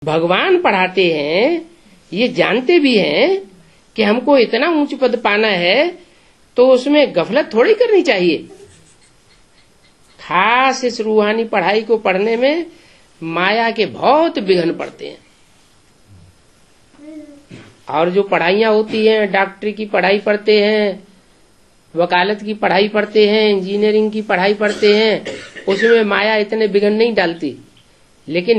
भगवान पढ़ाते हैं, ये जानते भी हैं कि हमको इतना ऊंच पद पाना है, तो उसमें गफलत थोड़ी करनी चाहिए। खास इस रूहानी पढ़ाई को पढ़ने में माया के बहुत विघ्न पड़ते हैं। और जो पढ़ाइयाँ होती हैं, डॉक्टरी की पढ़ाई पढ़ते हैं, वकालत की पढ़ाई पढ़ते हैं, इंजीनियरिंग की पढ़ाई पढ़ते हैं, उसमें माया इतने विघ्न नहीं डालती। लेकिन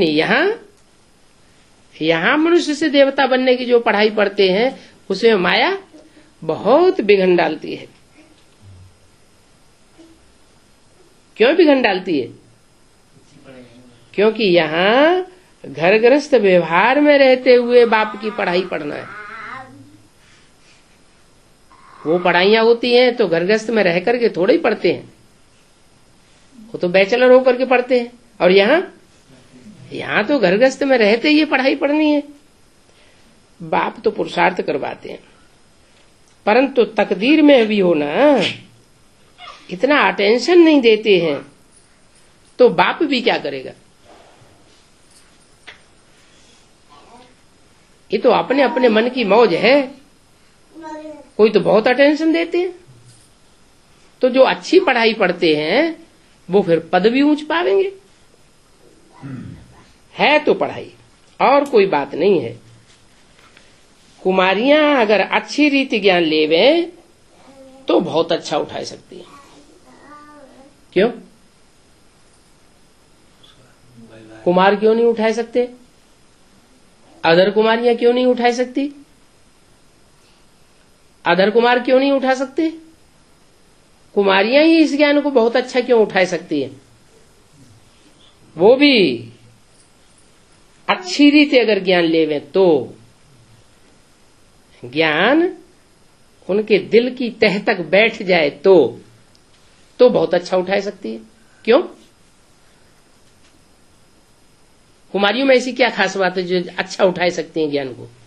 यहाँ मनुष्य से देवता बनने की जो पढ़ाई पढ़ते हैं, उसमें माया बहुत विघ्न डालती है। क्यों विघ्न डालती है? क्योंकि यहाँ घर गृहस्थ व्यवहार में रहते हुए बाप की पढ़ाई पढ़ना है। वो पढ़ाइयाँ होती हैं तो घर गृहस्थ में रह करके थोड़े ही पढ़ते हैं, वो तो बैचलर होकर के पढ़ते हैं। और यहाँ तो घर गृहस्थ में रहते ही पढ़ाई पढ़नी है। बाप तो पुरुषार्थ करवाते हैं, परंतु तकदीर में भी हो ना, इतना अटेंशन नहीं देते हैं, तो बाप भी क्या करेगा? ये तो अपने अपने मन की मौज है। कोई तो बहुत अटेंशन देते हैं, तो जो अच्छी पढ़ाई पढ़ते हैं वो फिर पद भी ऊंच पावेंगे। है तो पढ़ाई, और कोई बात नहीं है। कुमारियां अगर अच्छी रीति ज्ञान लेवे तो बहुत अच्छा उठा सकती हैं। क्यों? कुमार क्यों नहीं उठा सकते? अदर कुमारियां क्यों नहीं उठा सकती? अदर कुमार क्यों नहीं उठा सकते? कुमारियां ही इस ज्ञान को बहुत अच्छा क्यों उठा सकती हैं? वो भी अच्छी रीति अगर ज्ञान लेवे तो ज्ञान उनके दिल की तह तक बैठ जाए तो बहुत अच्छा उठा सकती है। क्यों? कुमारियों में ऐसी क्या खास बात है जो अच्छा उठा सकती हैं ज्ञान को?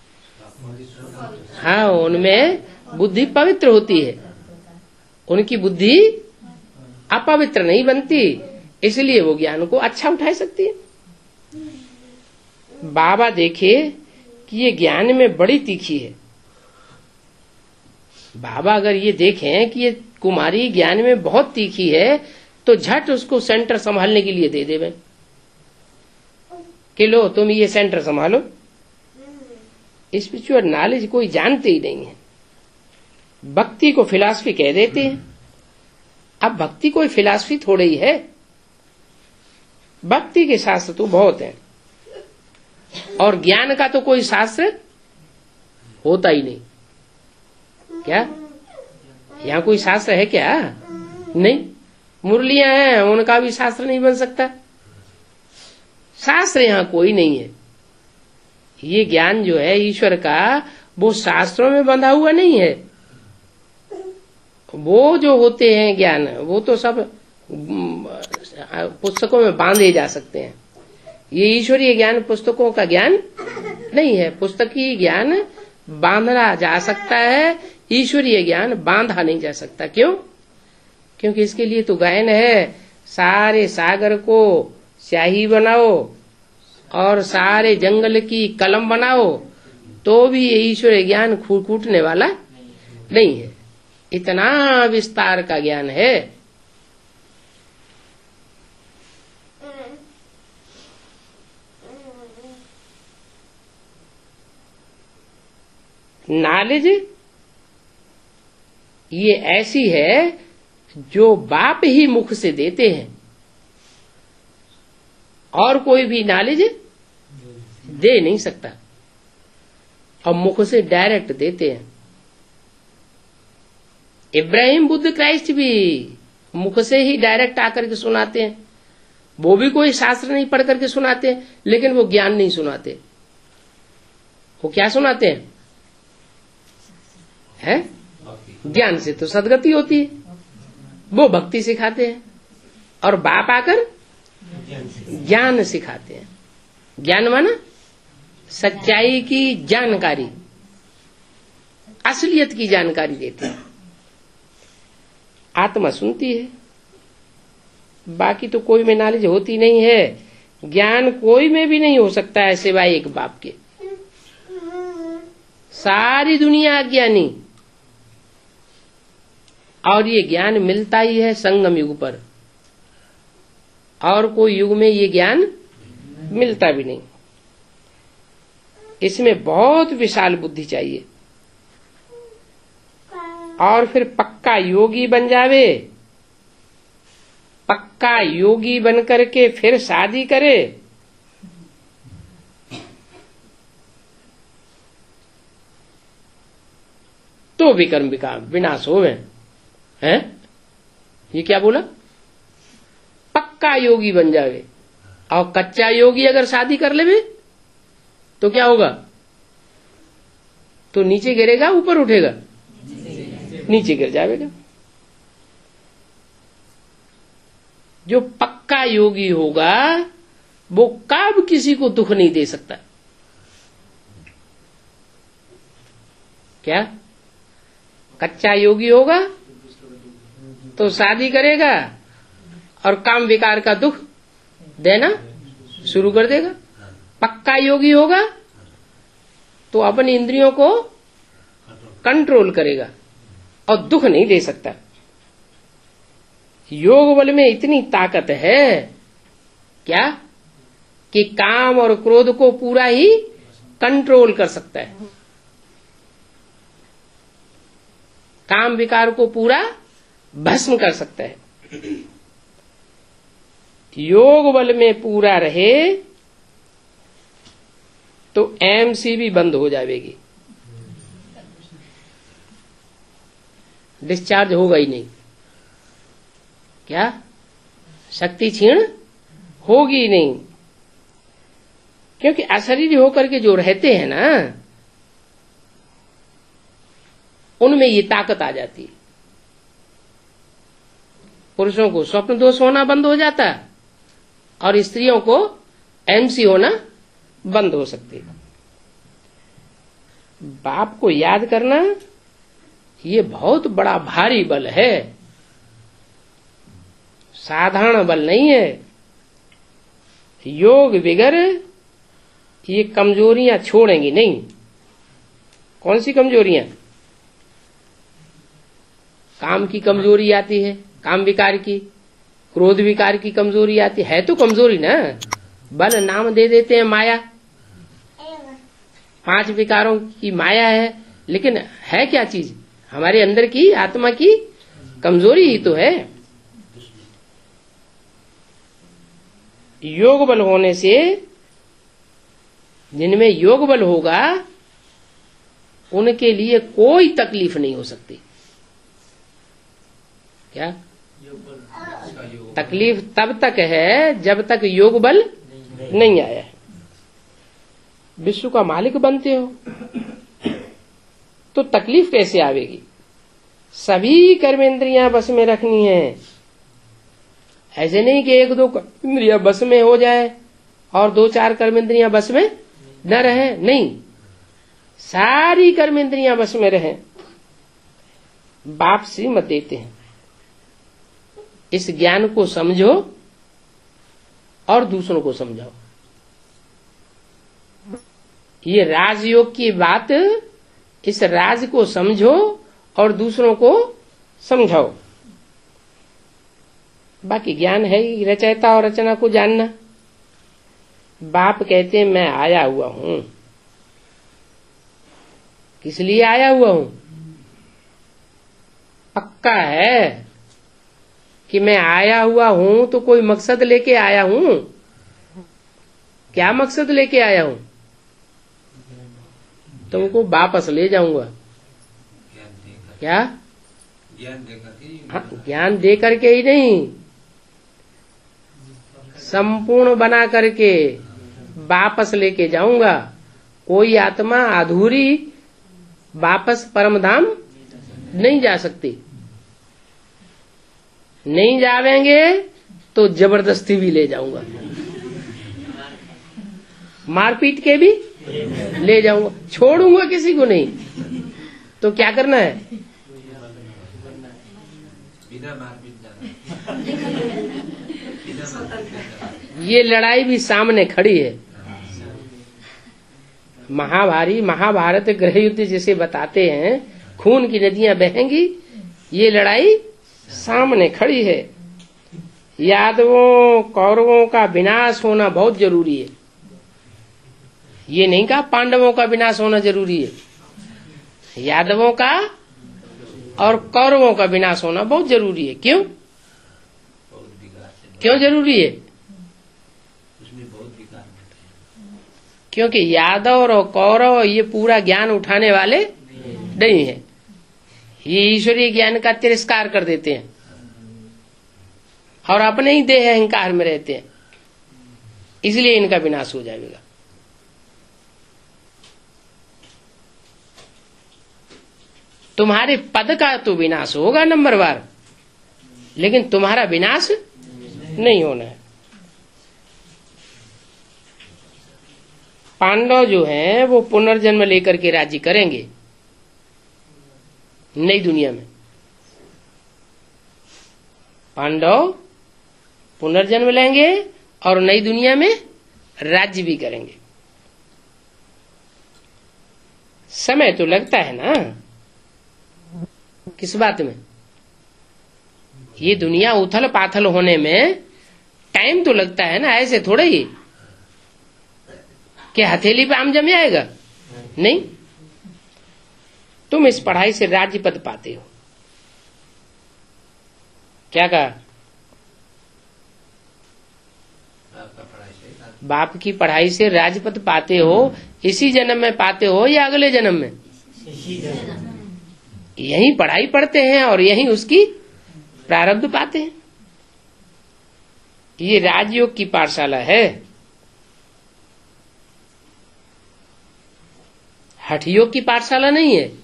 हाँ, उनमें बुद्धि पवित्र होती है, उनकी बुद्धि अपवित्र नहीं बनती, इसलिए वो ज्ञान को अच्छा उठा सकती है। बाबा देखे कि ये ज्ञान में बड़ी तीखी है। बाबा अगर ये देखें कि ये कुमारी ज्ञान में बहुत तीखी है, तो झट उसको सेंटर संभालने के लिए दे देवे कि लो तुम ये सेंटर संभालो। स्पिरिचुअल नॉलेज कोई जानते ही नहीं है, भक्ति को फिलॉसफी कह देते हैं। अब भक्ति कोई फिलॉसफी थोड़ी ही है, भक्ति के शास्त्र तो बहुत हैं, और ज्ञान का तो कोई शास्त्र होता ही नहीं। क्या यहाँ कोई शास्त्र है क्या? नहीं। मुरलियां हैं, उनका भी शास्त्र नहीं बन सकता। शास्त्र यहाँ कोई नहीं है। ये ज्ञान जो है ईश्वर का, वो शास्त्रों में बंधा हुआ नहीं है। वो जो होते हैं ज्ञान, वो तो सब पुस्तकों में बांधे जा सकते हैं। ये ईश्वरीय ज्ञान पुस्तकों का ज्ञान नहीं है। पुस्तकीय ज्ञान बांधा जा सकता है, ईश्वरीय ज्ञान बांधा नहीं जा सकता। क्यों? क्योंकि इसके लिए तो गायन है, सारे सागर को स्याही बनाओ और सारे जंगल की कलम बनाओ, तो भी ये ईश्वरीय ज्ञान कूटने वाला नहीं है। इतना विस्तार का ज्ञान है। नॉलेज ये ऐसी है जो बाप ही मुख से देते हैं, और कोई भी नॉलेज दे नहीं सकता, और मुख से डायरेक्ट देते हैं। इब्राहिम बुद्ध क्राइस्ट भी मुख से ही डायरेक्ट आकर के सुनाते हैं। वो भी कोई शास्त्र नहीं पढ़ करके सुनाते हैं, लेकिन वो ज्ञान नहीं सुनाते। वो क्या सुनाते हैं? ज्ञान से तो सदगति होती है, वो भक्ति सिखाते हैं, और बाप आकर ज्ञान सिखाते हैं। ज्ञान माना सच्चाई की जानकारी, असलियत की जानकारी देते हैं। आत्मा सुनती है, बाकी तो कोई में नॉलेज होती नहीं है। ज्ञान कोई में भी नहीं हो सकता है सिवाय एक बाप के। सारी दुनिया अज्ञानी, और ये ज्ञान मिलता ही है संगम युग पर, और कोई युग में ये ज्ञान मिलता भी नहीं। इसमें बहुत विशाल बुद्धि चाहिए, और फिर पक्का योगी बन जावे। पक्का योगी बन करके फिर शादी करे, तो विकर्म विनाश होवे हैं। ये क्या बोला? पक्का योगी बन जावे। और कच्चा योगी अगर शादी कर लेवे तो क्या होगा? तो नीचे गिरेगा, ऊपर उठेगा? नीचे गिर जाएगा। जो पक्का योगी होगा वो कब किसी को दुख नहीं दे सकता। क्या? कच्चा योगी होगा तो शादी करेगा और काम विकार का दुख देना शुरू कर देगा। पक्का योगी होगा तो अपनी इंद्रियों को कंट्रोल करेगा और दुख नहीं दे सकता। योग बल में इतनी ताकत है क्या कि काम और क्रोध को पूरा ही कंट्रोल कर सकता है। काम विकार को पूरा भस्म कर सकता है। योग बल में पूरा रहे तो एमसी भी बंद हो जाएगी, डिस्चार्ज होगा ही नहीं। क्या? शक्ति क्षीण होगी नहीं, क्योंकि अशरीरी होकर के जो रहते हैं ना, उनमें ये ताकत आ जाती है। पुरुषों को स्वप्न दोष होना बंद हो जाता है और स्त्रियों को एमसी होना बंद हो सकती है। बाप को याद करना ये बहुत बड़ा भारी बल है, साधारण बल नहीं है। योग बिगर ये कमजोरियां छोड़ेंगी नहीं। कौन सी कमजोरियां? काम की कमजोरी आती है, काम विकार की, क्रोध विकार की कमजोरी आती है तो कमजोरी ना, बल नाम दे देते हैं माया। 5 विकारों की माया है, लेकिन है क्या चीज? हमारे अंदर की आत्मा की कमजोरी ही तो है। योग बल होने से, जिनमें योग बल होगा उनके लिए कोई तकलीफ नहीं हो सकती। क्या? तकलीफ तब तक है जब तक योग बल नहीं आया है। विश्व का मालिक बनते हो तो तकलीफ कैसे आवेगी? सभी कर्मेंद्रियां बस में रखनी है। ऐसे नहीं कि 1-2 कर्मेंद्रियां बस में हो जाए और 2-4 कर्मेंद्रियां बस में न रहे। नहीं, सारी कर्मेंद्रियां बस में रहे। बाप श्रीमत देते हैं, इस ज्ञान को समझो और दूसरों को समझाओ। ये राजयोग की बात, इस राज को समझो और दूसरों को समझाओ। बाकी ज्ञान है ही रचयिता और रचना को जानना। बाप कहते हैं मैं आया हुआ हूं। किस लिए आया हुआ हूं? पक्का है कि मैं आया हुआ हूं तो कोई मकसद लेके आया हूं। क्या मकसद लेके आया हूं? तुमको वापस ले जाऊंगा। क्या? ज्ञान दे करके ही नहीं, संपूर्ण बना करके वापस लेके जाऊंगा। कोई आत्मा अधूरी वापस परमधाम नहीं जा सकती। नहीं जावेंगे तो जबरदस्ती भी ले जाऊंगा, मारपीट के भी ले जाऊंगा, छोड़ूंगा किसी को नहीं। तो क्या करना है? बिना मारपीट जाना। ये लड़ाई भी सामने खड़ी है। महाभारत गृह युद्ध जिसे बताते हैं, खून की नदियां बहेंगी, ये लड़ाई सामने खड़ी है। यादवों कौरवों का विनाश होना बहुत जरूरी है। ये नहीं कहा पांडवों का विनाश होना जरूरी है, यादवों का और कौरवों का विनाश होना बहुत जरूरी है। क्यों जरूरी है? क्योंकि यादव और कौरव ये पूरा ज्ञान उठाने वाले नहीं है, ये ईश्वरीय ज्ञान का तिरस्कार कर देते हैं और अपने ही देह अहंकार में रहते हैं, इसलिए इनका विनाश हो जाएगा। तुम्हारे पद का तो विनाश होगा नंबरवार, लेकिन तुम्हारा विनाश नहीं होना है। पांडव जो हैं वो पुनर्जन्म लेकर के राज्य करेंगे नई दुनिया में। पांडव पुनर्जन्म लेंगे और नई दुनिया में राज्य भी करेंगे। समय तो लगता है ना, किस बात में? ये दुनिया उथल पाथल होने में टाइम तो लगता है ना, ऐसे थोड़ा ही कि हथेली पे आम जम जाएगा। नहीं, तुम इस पढ़ाई से राज्य पद पाते हो। क्या कहा? बाप की पढ़ाई से राजपद पाते हो। इसी जन्म में पाते हो या अगले जन्म में? यही पढ़ाई पढ़ते हैं और यही उसकी प्रारब्ध पाते हैं। ये राजयोग की पाठशाला है, हठयोग की पाठशाला नहीं है,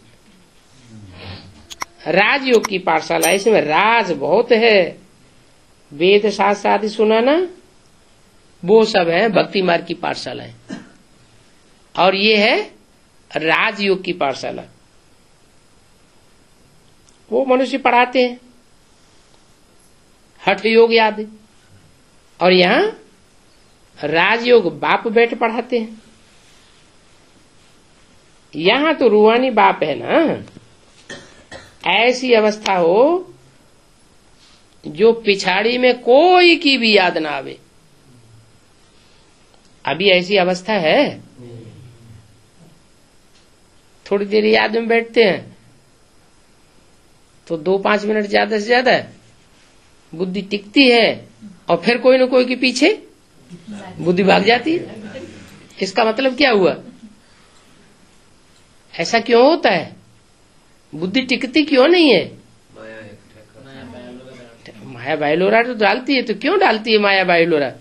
राजयोग की पाठशाला है। इसमें राज बहुत है। वेद शास्त्र आदि सुना ना, वो सब है भक्ति मार्ग की पाठशाला है, और ये है राजयोग की पाठशाला। वो मनुष्य पढ़ाते हैं हठ योग आदि, और यहाँ राजयोग बाप बैठ पढ़ाते हैं। यहाँ तो रूहानी बाप है ना। ऐसी अवस्था हो जो पिछाड़ी में कोई की भी याद ना आवे। अभी ऐसी अवस्था है? थोड़ी देर याद में बैठते हैं तो 2-5 मिनट ज्यादा से ज्यादा बुद्धि टिकती है, और फिर कोई न कोई के पीछे बुद्धि भाग जाती है। इसका मतलब क्या हुआ? ऐसा क्यों होता है? बुद्धि टिकती क्यों नहीं है? माया बायलोरा तो डालती है, तो क्यों डालती है माया बायलोरा?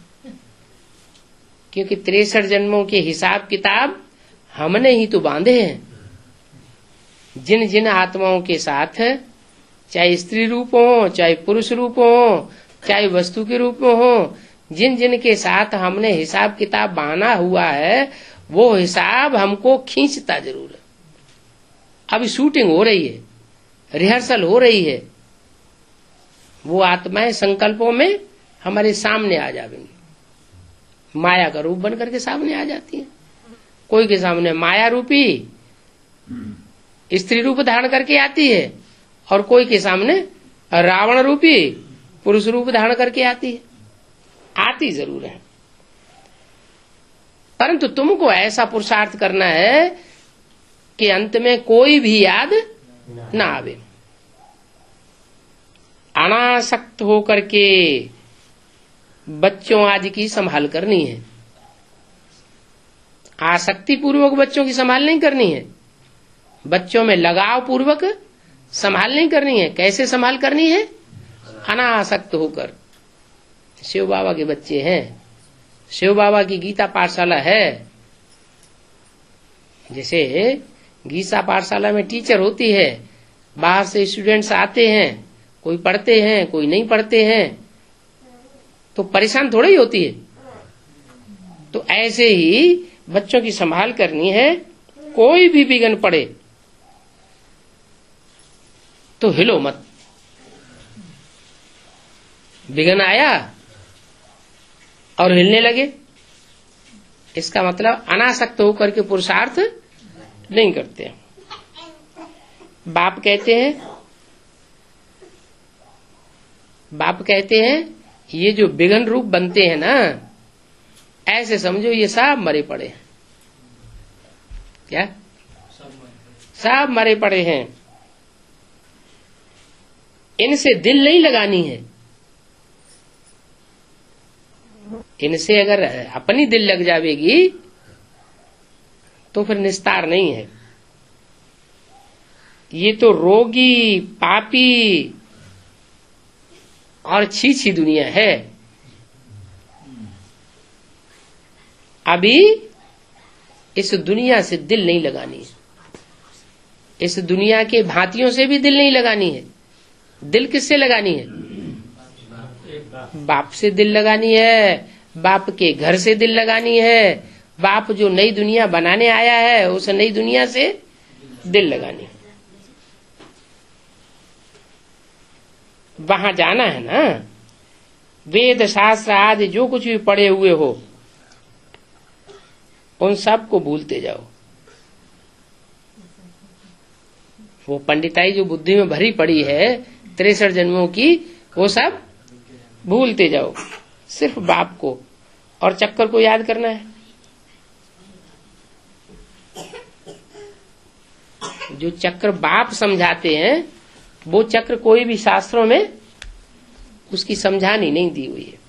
क्योंकि 63 जन्मों के हिसाब किताब हमने ही तो बांधे हैं। जिन जिन आत्माओं के साथ, चाहे स्त्री रूप हो, चाहे पुरुष रूप हो, चाहे वस्तु के रूप में हो, जिन जिन के साथ हमने हिसाब किताब बांधा हुआ है, वो हिसाब हमको खींचता जरूर है। अभी शूटिंग हो रही है, रिहर्सल हो रही है। वो आत्माएं संकल्पों में हमारे सामने आ जाएंगी, माया का रूप बन करके सामने आ जाती है। कोई के सामने माया रूपी स्त्री रूप धारण करके आती है, और कोई के सामने रावण रूपी पुरुष रूप धारण करके आती है। आती जरूर है, परंतु तुमको ऐसा पुरुषार्थ करना है कि अंत में कोई भी याद ना आवे। अनासक्त होकर के बच्चों आदि की संभाल करनी है। आसक्ति पूर्वक बच्चों की संभाल नहीं करनी है, बच्चों में लगाव पूर्वक संभाल नहीं करनी है। कैसे संभाल करनी है? अनासक्त होकर। शिव बाबा के बच्चे हैं, शिव बाबा की गीता पाठशाला है। जैसे गीता पाठशाला में टीचर होती है, बाहर से स्टूडेंट्स आते हैं, कोई पढ़ते हैं कोई नहीं पढ़ते हैं, तो परेशान थोड़ी ही होती है। तो ऐसे ही बच्चों की संभाल करनी है। कोई भी विघ्न पड़े तो हिलो मत। विघ्न आया और हिलने लगे, इसका मतलब अनासक्त होकर के पुरुषार्थ नहीं करते। बाप कहते हैं ये जो विघन रूप बनते हैं ना, ऐसे समझो ये सब मरे पड़े हैं। क्या? सब मरे पड़े हैं। इनसे दिल नहीं लगानी है। इनसे अगर अपनी दिल लग जाएगी तो फिर निस्तार नहीं है। ये तो रोगी, पापी और छी दुनिया है। अभी इस दुनिया से दिल नहीं लगानी है। इस दुनिया के भांतियों से भी दिल नहीं लगानी है। दिल किससे लगानी है? बाप से दिल लगानी है, बाप के घर से दिल लगानी है, बाप जो नई दुनिया बनाने आया है उस नई दुनिया से दिल लगानी है। वहां जाना है ना। वेद शास्त्र आदि जो कुछ भी पढ़े हुए हो उन सब को भूलते जाओ। वो पंडिताई जो बुद्धि में भरी पड़ी है 63 जन्मों की, वो सब भूलते जाओ। सिर्फ बाप को और चक्कर को याद करना है। जो चक्र बाप समझाते हैं वो चक्र कोई भी शास्त्रों में उसकी समझानी नहीं दी हुई है।